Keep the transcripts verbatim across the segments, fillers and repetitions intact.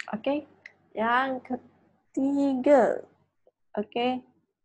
Okey. Yang ketiga, okey.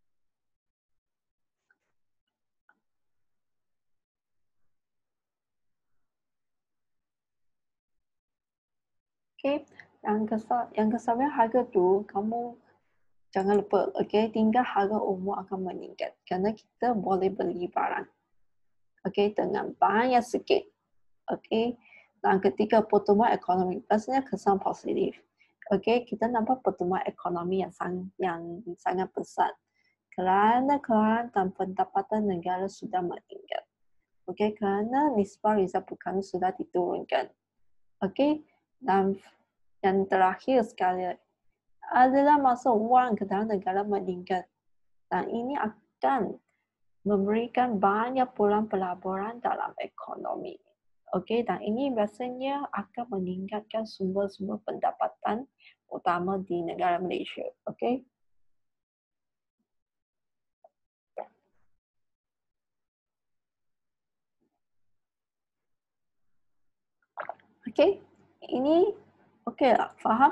Okey, yang kesa yang kesabaran harga tu kamu jangan lupa, okey, tinggal harga umum akan meningkat kerana kita boleh beli barang, okey, dengan banyak sikit, okey. Dan ketika pertumbuhan ekonomi, pastinya kesan positif. Okey, kita nampak pertumbuhan ekonomi yang sang yang sangat besar kerana keluaran dan pendapatan negara sudah meningkat. Okey, kerana nisbah rizal perkawinan sudah diturunkan. Okey, dan yang terakhir sekali adalah masa wang ke dalam negara meningkat dan ini akan memberikan banyak peluang pelaburan dalam ekonomi. Okey, dan ini biasanya akan meningkatkan sumber-sumber pendapatan utama di negara Malaysia. Okey. Okey, ini okey tak? Faham?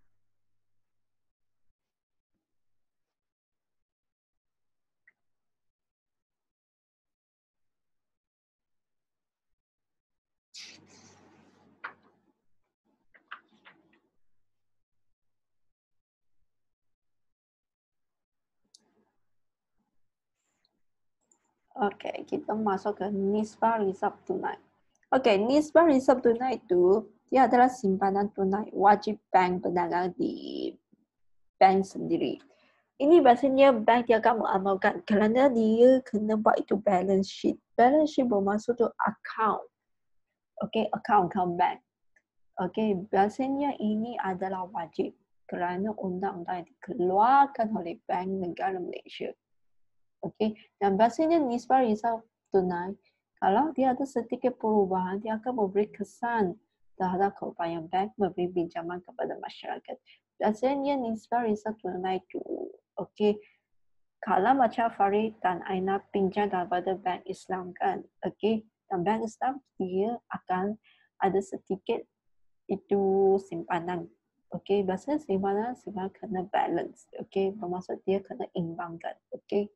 Okey, kita masuk ke nisbah risab tunai. Okey, nisbah risab tunai itu dia adalah simpanan tunai wajib bank berdagang di bank sendiri. Ini biasanya bank dia akan mengamalkan kerana dia kena buat itu balance sheet. Balance sheet bermaksud tu account. Okey, account-account bank. Okey, biasanya ini adalah wajib kerana undang-undang yang dikeluarkan oleh Bank Negara Malaysia. Okey, dan biasanya nisbah risau tunai, kalau dia ada sedikit perubahan, dia akan memberi kesan terhadap keupayaan bank memberi pinjaman kepada masyarakat. Biasanya nisbah risau tunai itu, okey, kalau macam Farid dan Aina pinjam daripada bank Islam kan, okey, dan bank Islam dia akan ada sedikit itu simpanan. Okey, biasanya simpanan simpanan kena balance. Okey, bermaksud dia kena imbangkan. Okey.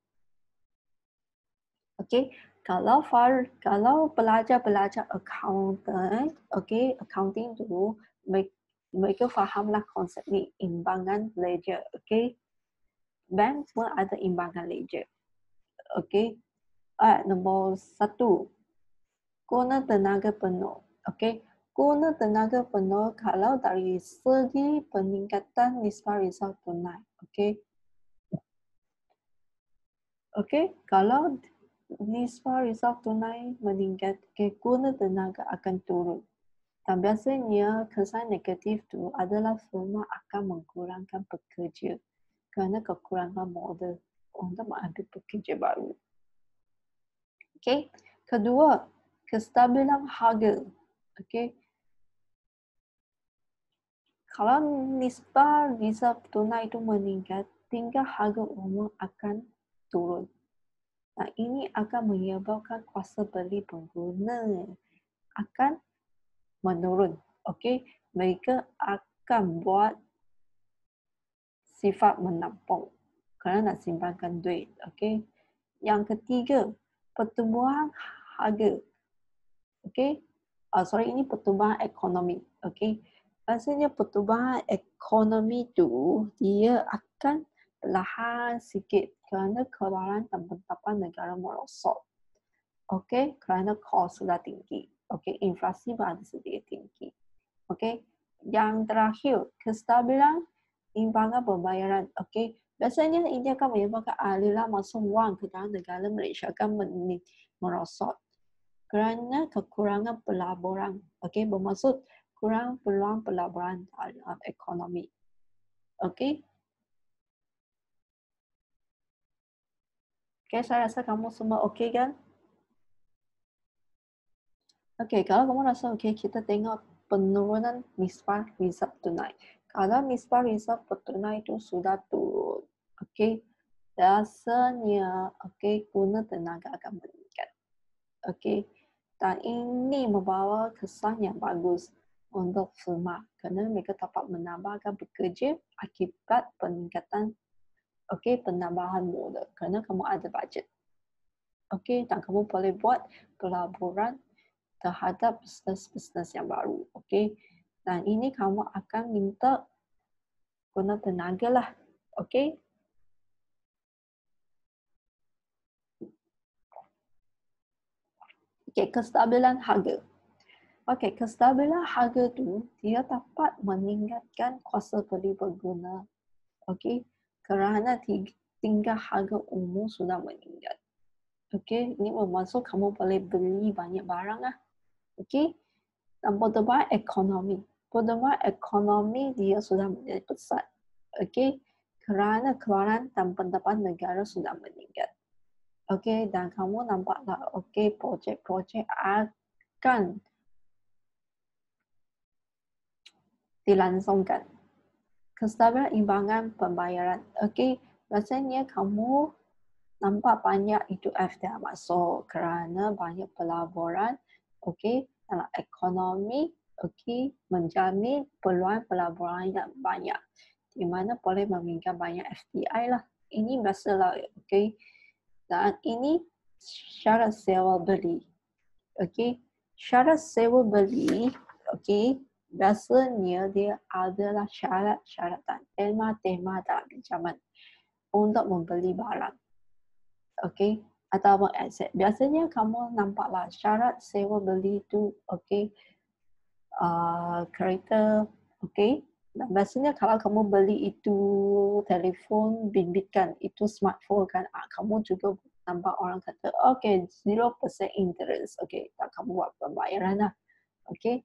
Okey, kalau far kalau pelajar-pelajar accountant, okey, accounting tu mereka fahamlah konsep ni imbangan ledger. Okey. Bank pun ada imbangan ledger. Okey. Ah, nombor satu, guna tenaga penuh. Okey, guna tenaga penuh kalau dari segi peningkatan nisbah risau tunai. Okey. Okey, kalau nisbah risau tunai meningkat, okay, guna tenaga akan turun. Dan biasanya kesan negatif tu adalah firma akan mengkurangkan pekerja kerana kekurangan modal untuk mengambil pekerja baru. Okey. Kedua, kestabilan harga. Okey. Kalau nisbah risau tunai itu meningkat, tinggal harga umum akan turun. Nah, ini akan menyebabkan kuasa beli pengguna akan menurun. Okey, mereka akan buat sifat menampung kerana nak simpankan duit. Okey. Yang ketiga, pertumbuhan harga. Okey. Uh, sorry, ini pertumbuhan ekonomi. Okey. Maksudnya pertumbuhan ekonomi tu dia akan perlahan sikit kerana keluaran dan pendapatan negara merosot. Okey, kerana kos sudah tinggi. Okey, inflasi pun ada sedikit tinggi. Okey. Yang terakhir, kestabilan imbangan pembayaran. Okey, biasanya ini akan menyebabkan aliran masuk wang ke dalam negara Malaysia akan merosot kerana kekurangan pelaburan. Okey, bermaksud kurang peluang pelaburan dalam ekonomi. Okey. Okey, saya rasa kamu semua okey kan? Okey, kalau kamu rasa okey, kita tengok penurunan nisbah risab tunai. Kalau nisbah risab tunai itu sudah turun, okey, biasanya okey, guna tenaga akan meningkat. Okey, dan ini membawa kesan yang bagus untuk firma kerana mereka dapat menambahkan pekerja akibat peningkatan okey penambahan modal kerana kamu ada bajet. Okey, dan kamu boleh buat pelaburan terhadap bisnes-bisnes yang baru. Okey. Dan ini kamu akan minta guna tenaga lah. Okey. Okey, kestabilan harga. Okey, kestabilan harga tu dia dapat meningkatkan kuasa beli pengguna. Okey, kerana tingkat harga umum sudah meningkat. Okey, ini bermaksud kamu boleh beli banyak barang lah. Okey, dan pertumbuhan ekonomi. Pertumbuhan ekonomi dia sudah menjadi pesat. Okey, kerana keluaran dan pendapatan negara sudah meningkat. Okey, dan kamu nampaklah okey projek-projek akan dilangsungkan. Kestabilan imbangan pembayaran. Okey, biasanya kamu nampak banyak itu F D I masuk kerana banyak pelaburan okey dalam ekonomi okey menjamin peluang pelaburan yang banyak di mana boleh meminjam banyak F D I lah. Ini biasalah okey. Dan ini syarat sewa beli. Okey, syarat sewa beli okey biasanya dia adalah syarat-syarat dan tema-tema dalam pinjaman untuk membeli barang. Okey, atau aset. Biasanya kamu nampaklah syarat sewa beli itu okey uh, kereta okey. Dan biasanya kalau kamu beli itu telefon bimbitkan, itu smartphone kan, ah, kamu juga nampak orang kata okey zero percent interest. Okey, tak kamu buat pembayaran lah. Okey.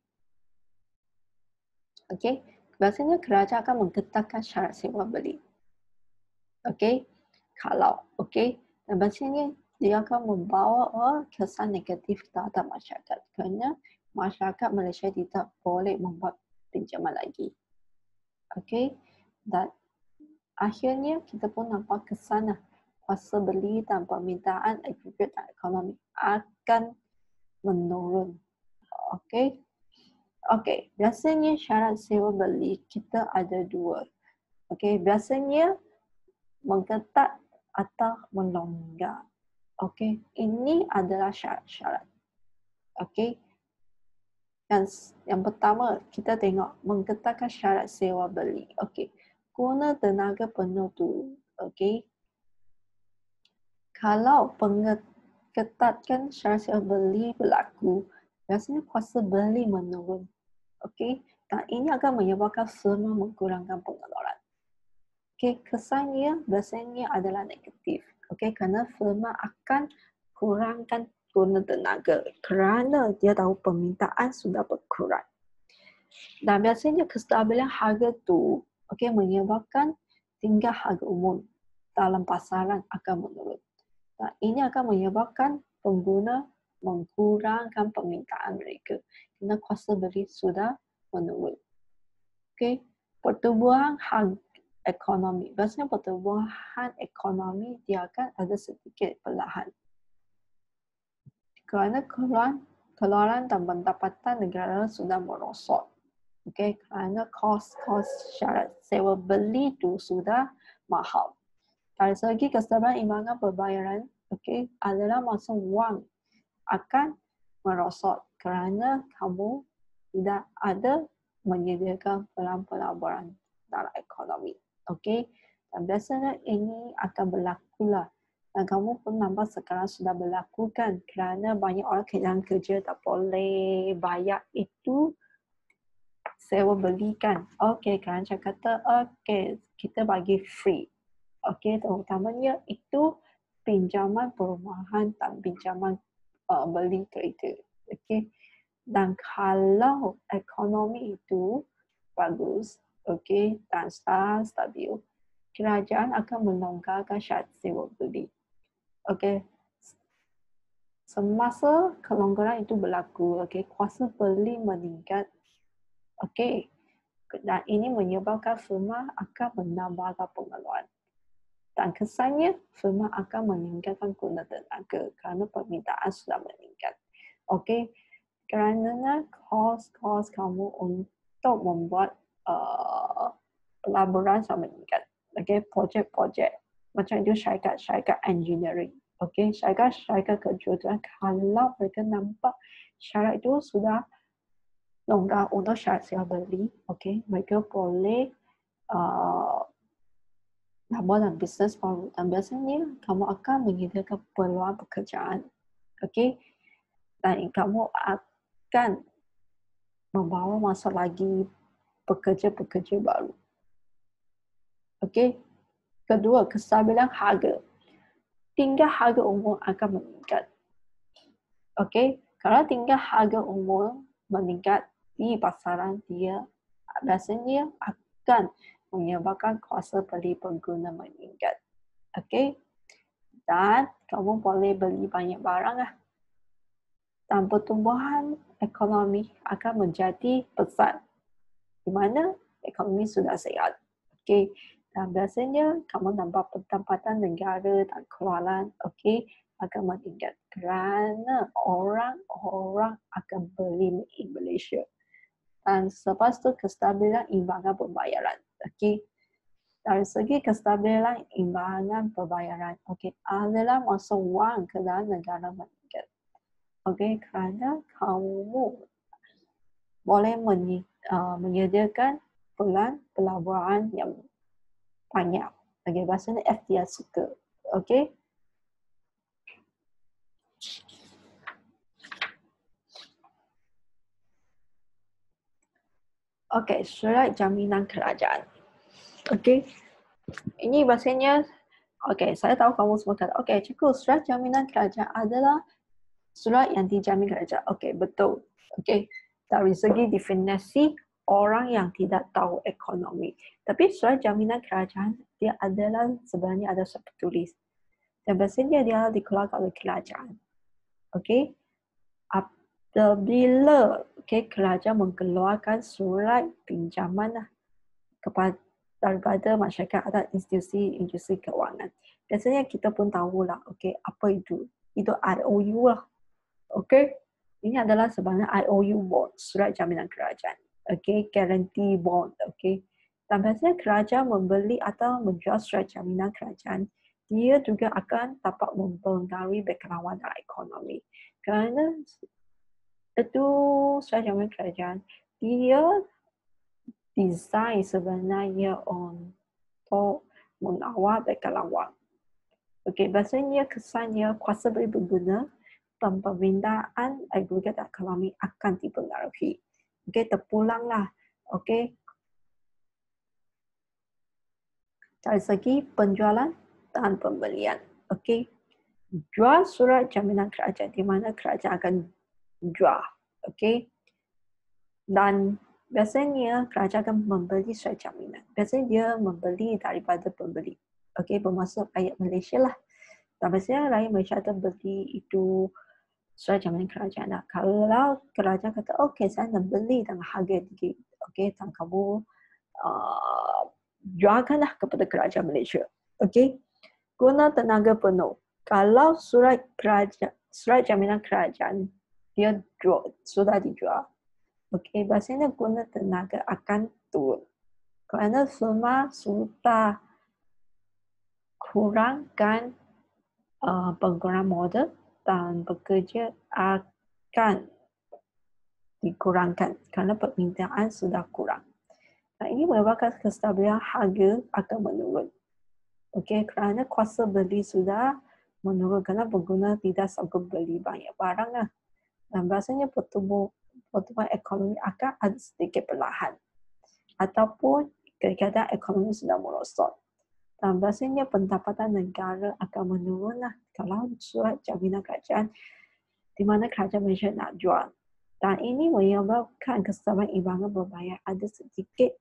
Okey, biasanya kerajaan akan mengketatkan syarat sewa beli. Okey, kalau okey, dan biasanya dia akan membawa kesan negatif terhadap masyarakat kerana masyarakat Malaysia tidak boleh membuat pinjaman lagi. Okey, dan akhirnya kita pun nampak kesan kuasa beli dan permintaan agregat dan ekonomi akan menurun. Okey, okey, biasanya syarat sewa beli kita ada dua. Okey, biasanya mengketat atau melonggar. Okey, ini adalah syarat-syarat. Okey. Dan yang pertama, kita tengok mengketatkan syarat sewa beli. Okey. Guna tenaga penuh tu, okey. Kalau pengetatan syarat sewa beli berlaku, biasanya kuasa beli menurun. Okey. Dan ini akan menyebabkan firma mengkurangkan pengeluaran. Okey, kesannya biasanya adalah negatif. Okey, kerana firma akan kurangkan guna tenaga kerana dia tahu permintaan sudah berkurang. Dan biasanya kestabilan harga tu okey menyebabkan tingkat harga umum dalam pasaran akan menurun. Dan ini akan menyebabkan pengguna mengkurangkan permintaan mereka kerana kuasa beli sudah menurun. Okey, pertumbuhan harga ekonomi. Biasanya pertumbuhan ekonomi dia akan ada sedikit perlahan. Kerana keluaran, keluaran dan pendapatan negara sudah merosot. Okey, kerana kos-kos syarat sewa beli itu sudah mahal. Dari segi kestabilan imbangan pembayaran, okey, adalah masa wang akan merosot kerana kamu tidak ada menyediakan pelan-pelaburan dalam ekonomi. Okey, dan biasanya ini akan berlaku lah. Dan kamu pun nampak sekarang sudah berlaku kan kerana banyak orang kehilangan kerja tak boleh bayar itu sewa beli kan. Okey, kerajaan kata okey kita bagi free. Okey, terutamanya itu pinjaman perumahan dan pinjaman uh, beli kereta. Okey. Dan kalau ekonomi itu bagus, okey, dan stabil, kerajaan akan melonggarkan syarat sewa beli. Okey. Semasa kelonggaran itu berlaku, okey, kuasa beli meningkat. Okey. Dan ini menyebabkan firma akan menambahkan pengeluaran. Dan kesannya, firma akan meningkatkan guna tenaga kerana permintaan sudah meningkat. Okey. kerana kos-kos kamu untuk membuat uh, pelaburan sangat meningkat. Okay, projek-projek macam itu syarikat-syarikat engineering. Okay, syarikat-syarikat kejuruteraan kalau mereka nampak syarat itu sudah longgar untuk syarat sewa beli, okay, mereka boleh uh, nama dan bisnes baru, dan biasanya kamu akan menyediakan peluang pekerjaan, okay, dan kamu akan membawa masuk lagi pekerja-pekerja baru. Okay. Kedua, kestabilan harga. Tingkat harga umum akan meningkat. Okay. Kalau tingkat harga umum meningkat di pasaran, dia biasanya akan menyebabkan kuasa beli pengguna meningkat. Okay. Dan kamu boleh beli banyak barang lah. Dan pertumbuhan ekonomi akan menjadi besar. Di mana ekonomi sudah sihat. Okay. Dan biasanya kamu nampak pendapatan negara dan keluaran, okay, akan meningkat kerana orang-orang akan beli di Malaysia. Dan selepas itu kestabilan imbangan pembayaran, okay. Dari segi kestabilan imbangan pembayaran, okay, adalah masuk wang ke dalam negara meningkat, okay, kerana kamu boleh menyediakan pelan pelaburan yang banyak. Okay, bahasanya F D I suka. Okay. Okay, surat jaminan kerajaan. Okay. Ini bahasanya, okay, saya tahu kamu semua kata, okay, cikgu, surat jaminan kerajaan adalah surat yang dijamin kerajaan. Okay, betul. Okay. Dari segi definisi orang yang tidak tahu ekonomi. Tapi surat jaminan kerajaan, dia adalah sebenarnya ada surat tertulis. Dan biasanya dia dikeluarkan oleh kerajaan. Okey. Apabila okay, kerajaan mengeluarkan surat pinjaman kepada daripada masyarakat atau institusi-institusi kewangan. Biasanya kita pun tahulah, okey, apa itu? Itu I O U lah. Okey. Ini adalah sebenarnya I O U bond, surat jaminan kerajaan. Okey, guarantee bond, okey. Dan biasanya kerajaan membeli atau menjual surat jaminan kerajaan, dia juga akan dapat mempengaruhi background dalam ekonomi. Kerana itu surat jaminan kerajaan, dia desain sebenarnya untuk mengawal background wang. Okey, biasanya kesannya kuasa beli pengguna dan pemindahan agregat ekonomi akan dipengaruhi. Okey, terpulanglah. Okey. Dari segi penjualan dan pembelian. Okey. Jual surat jaminan kerajaan di mana kerajaan akan jual. Okey. Dan biasanya kerajaan akan membeli surat jaminan. Biasanya dia membeli daripada pembeli. Okey, bermaksud rakyat Malaysia lah. Dan biasanya rakyat Malaysia akan beli itu surat jaminan kerajaan. Nah, kalau kerajaan kata, okey, saya nak beli dengan harga tinggi. Okey, dan kamu uh, jualkanlah kepada kerajaan Malaysia. Okey, guna tenaga penuh. Kalau surat kerajaan, surat jaminan kerajaan dia jual, sudah dijual, okey, biasanya guna tenaga akan turun. Kerana firma sudah kurangkan uh, penggunaan modal dan bekerja akan dikurangkan kerana permintaan sudah kurang. Nah, ini menyebabkan kestabilan harga akan menurun. Okey, kerana kuasa beli sudah menurun kerana pengguna tidak sanggup beli banyak barang lah. Dan biasanya pertumbuhan, pertumbuhan ekonomi akan ada sedikit perlahan. Ataupun keadaan ekonomi sudah merosot. Dan biasanya pendapatan negara akan menurun lah kalau surat jaminan kerajaan di mana kerajaan Malaysia nak jual. Dan ini menyebabkan kestabilan imbangan pembayaran ada sedikit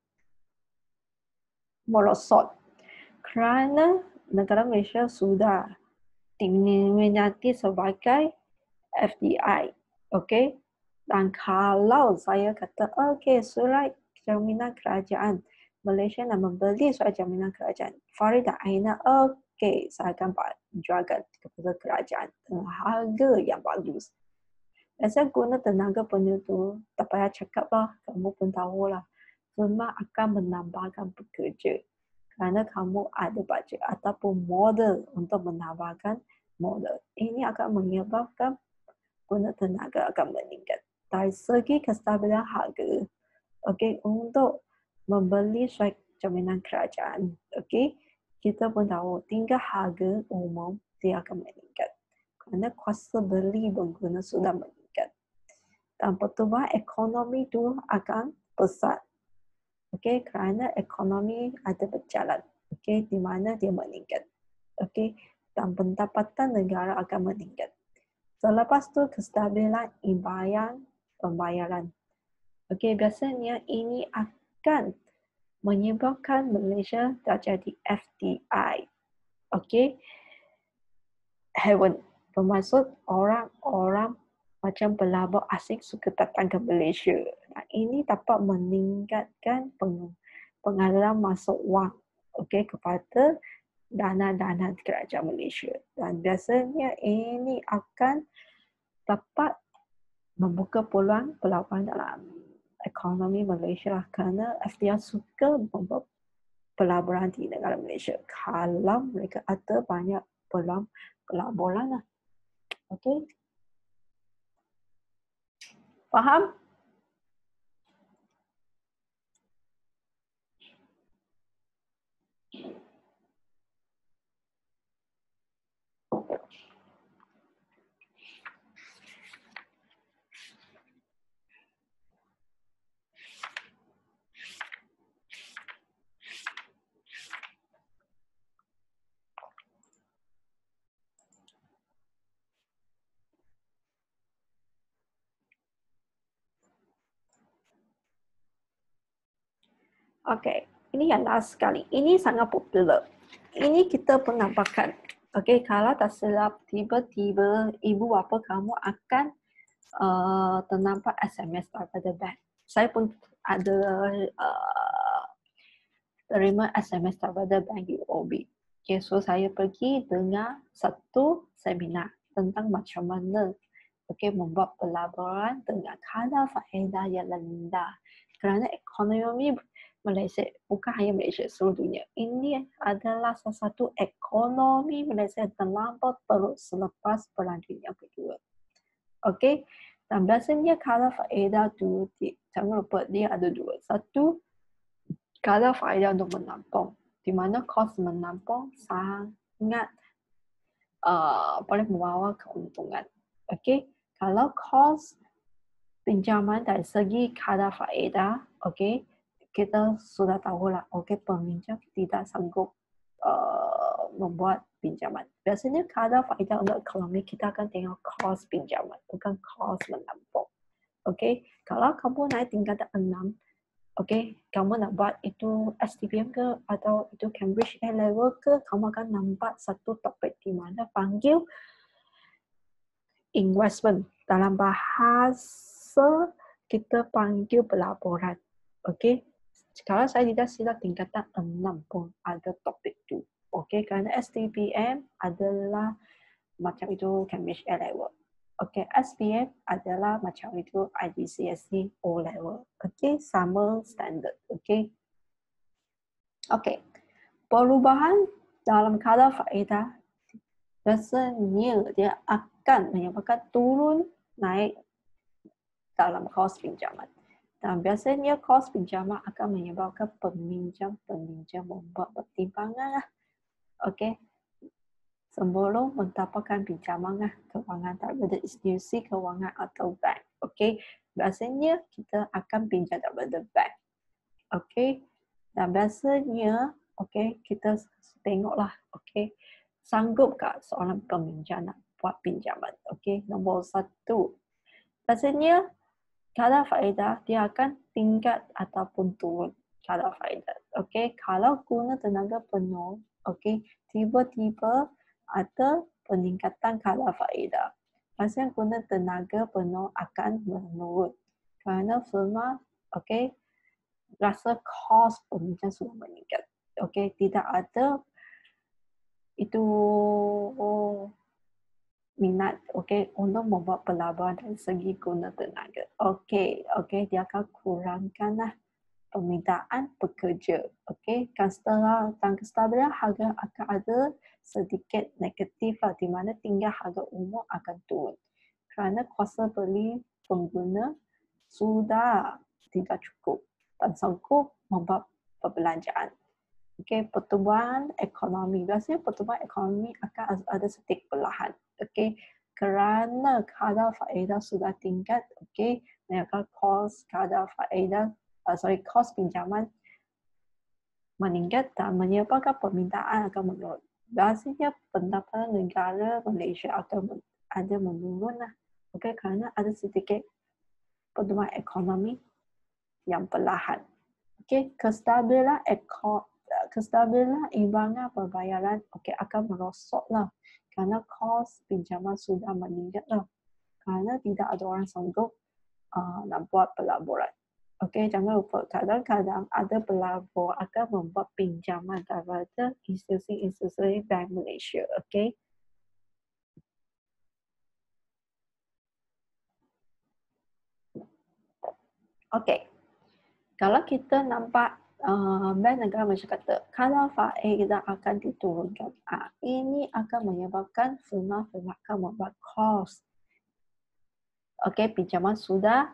merosot. Kerana negara Malaysia sudah diminati sebagai F D I. Okey. Dan kalau saya kata, okey, surat jaminan kerajaan Malaysia nak membeli surat jaminan kerajaan, Farid dan Aina, okey, saya akan jualkan kepada kerajaan dengan harga yang bagus. Biasanya guna tenaga penuh tu, tak payah cakap lah, kamu pun tahu lah. Firma akan menambahkan pekerja kerana kamu ada bajet ataupun modal untuk menambahkan modal. Ini akan menyebabkan guna tenaga akan meningkat. Dari segi kestabilan harga, okay, untuk membeli surat jaminan kerajaan, okay, kita pun tahu tinggal harga umum dia akan meningkat kerana kuasa beli pengguna sudah meningkat. Dan pertumbuhan ekonomi itu akan pesat. Okey, kerana ekonomi ada berjalan. Okey, di mana dia meningkat. Okey, dan pendapatan negara akan meningkat. Selepas tu kestabilan imbalan pembayaran. Okey, biasanya ini akan menyebabkan Malaysia terjadi F D I. Okey, heaven bermaksud orang-orang macam pelabur asing suka datang ke Malaysia. Nah, ini dapat meningkatkan peng- pengaliran masuk wang, okay, kepada dana-dana kerajaan Malaysia. Dan biasanya ini akan dapat membuka peluang pelaburan dalam ekonomi Malaysia lah, kerana F D I suka membuat pelaburan di negara Malaysia kalau mereka ada banyak peluang pelaburan lah. Okay. Faham? Okey, ini yang last sekali. Ini sangat popular. Ini kita penampakan. Okey, kalau tak silap tiba-tiba ibu bapa kamu akan uh, ternampak S M S daripada bank. Saya pun ada uh, terima S M S daripada bank U O B. Okay, so saya pergi dengar satu seminar tentang macam mana okay, membuat pelaburan dengan kadar faedah yang rendah. Kerana ekonomi Malaysia, bukan hanya Malaysia, seluruh dunia. Ini adalah salah satu ekonomi Malaysia yang terlambat terus selepas Perang Dunia Kedua. Okey, dan biasanya kadar faedah tu, jangan lupa dia ada dua. Satu, kadar faedah untuk menampung, di mana kos menampung sangat uh, boleh membawa keuntungan. Okey, kalau kos pinjaman dari segi kadar faedah, okey, kita sudah tahulah, okey, peminjam tidak sanggup uh, membuat pinjaman. Biasanya kadar faedah untuk ekonomi kita akan tengok kos pinjaman, bukan kos menampung. Okey, kalau kamu naik tingkatan enam, okey, kamu nak buat itu S T B M ke atau itu Cambridge A level ke, kamu akan nampak satu topik di mana panggil investment. Dalam bahasa kita panggil pelaburan. Okey. Kalau saya tidak silap tingkatan enam pun ada topik itu. Okey, kerana S T B M adalah macam itu Cambridge A level. Okey, S P M adalah macam itu I G C S E O level. Okey, sama standard. Okey. Okey. Perubahan dalam kadar faedah biasanya dia akan menyebabkan turun naik dalam kos pinjaman. Dan biasanya kos pinjaman akan menyebabkan peminjam-peminjam membuat pertimbangan lah. Okey. Sebelum mendapatkan pinjaman lah, kewangan daripada institusi kewangan atau bank. Okey. Biasanya kita akan pinjam daripada bank. Okey. Dan biasanya, okey, kita tengoklah, okey, sanggupkah seorang peminjam nak buat pinjaman. Okey. Nombor satu. Biasanya kadar faedah dia akan tingkat ataupun turun kadar faedah. Okey, kalau guna tenaga penuh, okey, tiba-tiba ada peningkatan kadar faedah. Biasanya guna tenaga penuh akan menurun kerana firma, okey, rasa kos peminjam sudah meningkat. Okey, tidak ada itu minat, okey, untuk membuat pelaburan dari segi guna tenaga. Okey, okey, dia akan kurangkanlah permintaan pekerja. Okey, kestabilan dan kestabilan harga akan ada sedikit negatif lah, di mana tinggal harga umum akan turun. Kerana kuasa beli pengguna sudah tidak cukup dan sanggup membuat perbelanjaan. Okey, pertumbuhan ekonomi. Biasanya pertumbuhan ekonomi akan ada sedikit perlahan. Okey, kerana kadar faedah sudah tingkat, okey, menyebabkan kos kadar faedah, uh, sorry, kos pinjaman meningkat dan menyebabkan permintaan akan menurun. Biasanya pendapatan negara Malaysia akan ada menurun lah. Okey, kerana ada sedikit pertumbuhan ekonomi yang perlahan. Okey, kestabilan ekor kestabilan imbangan pembayaran okey akan merosotlah kerana kos pinjaman sudah meningkatlah kerana tidak ada orang sanggup uh, nak buat pelaburan. Okey, jangan lupa kadang-kadang ada pelabur akan membuat pinjaman daripada institusi-institusi Bank Malaysia. Okey. Okey. Kalau kita nampak uh, Bank Negara Malaysia kata kadar faedah akan diturunkan. Uh, ini akan menyebabkan firma-firma akan membuat kos. Okey, pinjaman sudah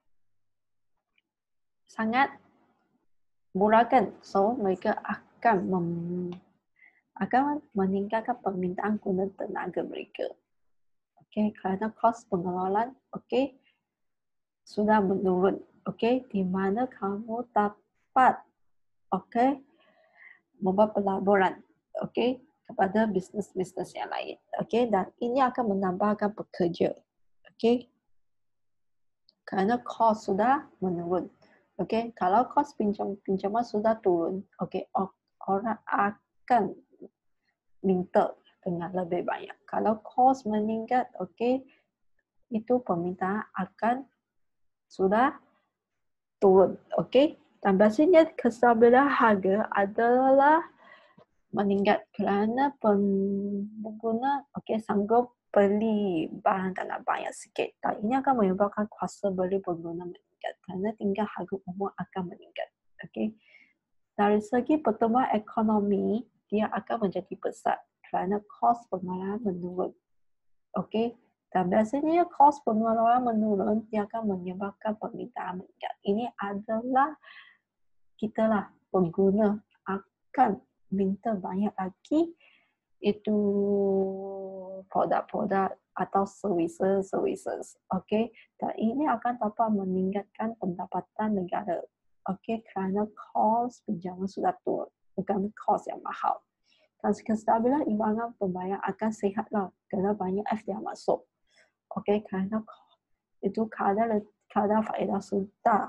sangat murah kan. So, mereka akan mem akan meningkatkan permintaan guna tenaga mereka. Okey, kerana kos pengeluaran okey sudah menurun. Okey, di mana kamu dapat okey membuat pelaburan okey kepada bisnes-bisnes yang lain. Okey, dan ini akan menambahkan pekerja. Okey. Kerana kos sudah menurun. Okey, kalau kos pinjam pinjaman sudah turun, okey, orang akan minta dengan lebih banyak. Kalau kos meningkat, okey, itu permintaan akan sudah turun. Okey, dan biasanya kestabilan harga adalah meningkat kerana pengguna okey sanggup beli barang dalam banyak sikit. Dan ini akan menyebabkan kuasa beli pengguna meningkat kerana tinggal harga umum akan meningkat. Okey. Dari segi pertumbuhan ekonomi, dia akan menjadi besar kerana kos pengeluaran menurun. Okey. Dan biasanya kos pengeluaran menurun, dia akan menyebabkan permintaan meningkat. Ini adalah kita lah pengguna akan minta banyak lagi itu produk-produk atau services-services. Okey, dan ini akan dapat meningkatkan pendapatan negara. Okey, kerana kos pinjaman sudah turun, bukan kos yang mahal. Dan kestabilan imbangan pembayaran akan sihatlah kerana banyak F D I masuk. Okey, kerana itu kadar kadar faedah sudah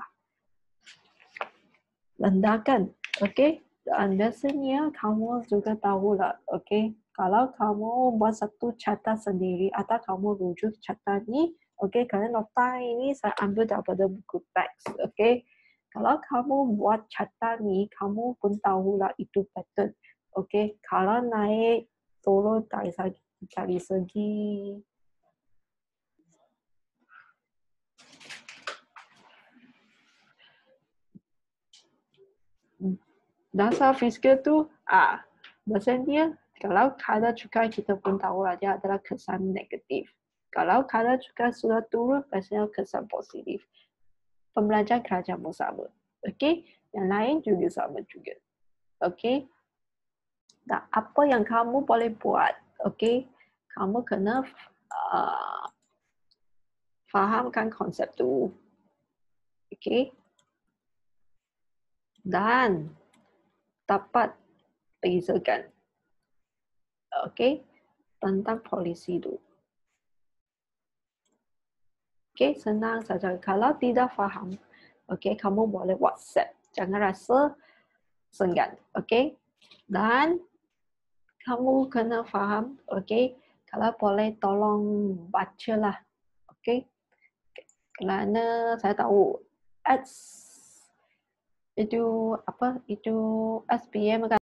rendah kan. Okey. Dan biasanya kamu juga tahulah, okey, kalau kamu buat satu catatan sendiri atau kamu rujuk catatan ni, okey, kerana nota ini saya ambil daripada buku teks, okey. Kalau kamu buat catatan ni, kamu pun tahulah itu pattern, okey. Kalau naik turun dari segi, dari segi dasar fiskal tu, ah, biasanya kalau kadar cukai kita pun tahu dia adalah kesan negatif. Kalau kadar cukai sudah turun, biasanya kesan positif. Pembelajaran kerajaan pun sama. Okey, yang lain juga sama juga. Okey. Dan apa yang kamu boleh buat? Okey, kamu kena uh, fahamkan konsep tu. Okey. Dan dapat bezakan, okey, tentang polisi tu. Okey, senang saja. Kalau tidak faham, okey, kamu boleh WhatsApp. Jangan rasa segan, okey. Dan kamu kena faham, okey. Kalau boleh tolong bacalah, okey. Kerana saya tahu ads itu apa? Itu S P M kan.